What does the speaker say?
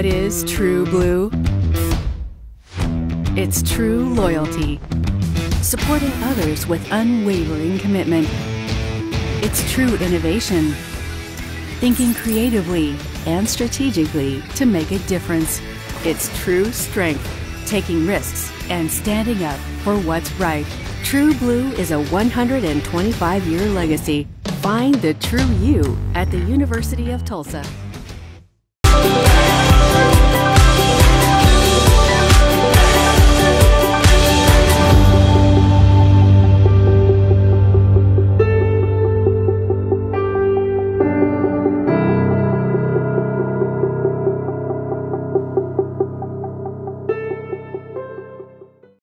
What is true blue? It's true loyalty, supporting others with unwavering commitment. It's true innovation, thinking creatively and strategically to make a difference. It's true strength, taking risks and standing up for what's right. True Blue is a 125-year legacy. Find the true you at the University of Tulsa.